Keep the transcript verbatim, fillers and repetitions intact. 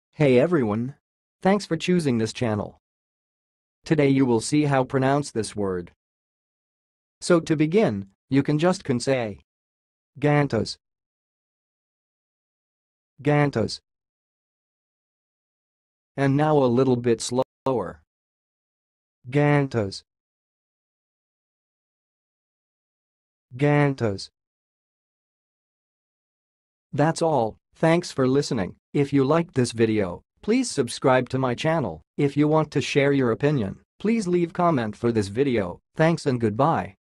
Hey everyone! Thanks for choosing this channel. Today you will see how pronounce this word. So to begin, you can just can say Gantos. Gantos. And now a little bit slower. Gantos. Gantos. That's all, thanks for listening. If you liked this video, please subscribe to my channel. If you want to share your opinion, please leave comment for this video. Thanks and goodbye.